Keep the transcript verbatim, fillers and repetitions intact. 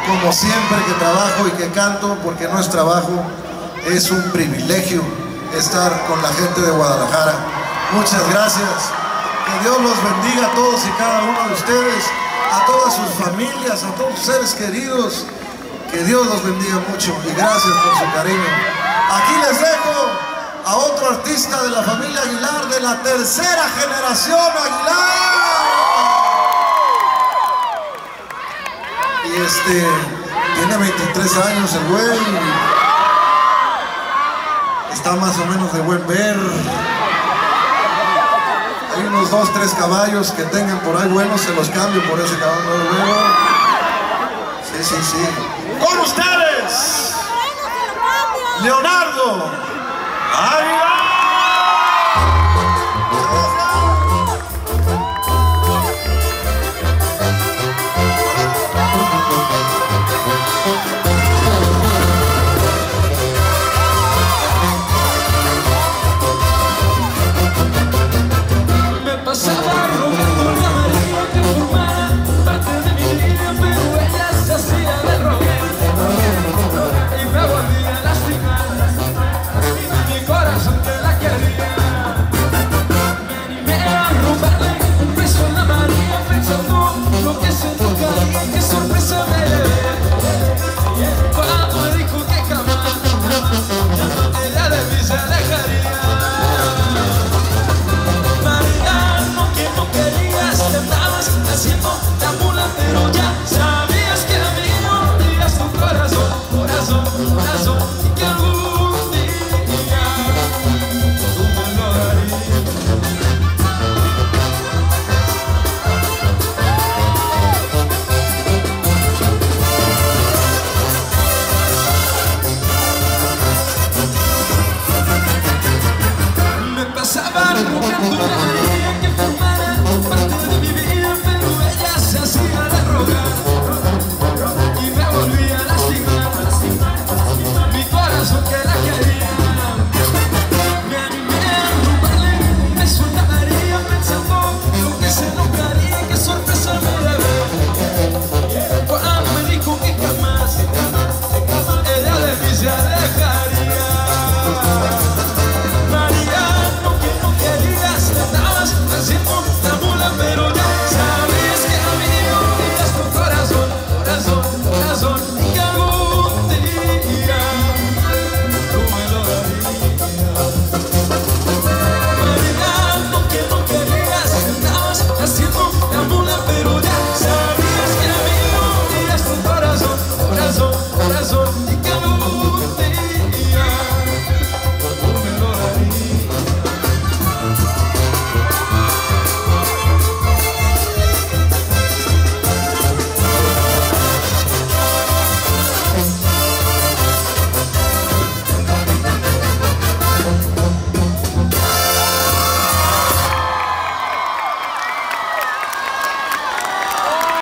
como siempre que trabajo y que canto, porque no es trabajo, es un privilegio estar con la gente de Guadalajara. Muchas gracias. Que Dios los bendiga a todos y cada uno de ustedes, a todas sus familias, a todos sus seres queridos. Que Dios los bendiga mucho y gracias por su cariño. Aquí les dejo a otro artista de la familia Aguilar, de la tercera generación Aguilar. Y este, tiene veintitrés años el güey. Está más o menos de buen ver. Hay unos dos, tres caballos que tengan por ahí buenos, se los cambio por ese caballo nuevo. Sí, sí, sí. Con ustedes, Leonardo Aguilar.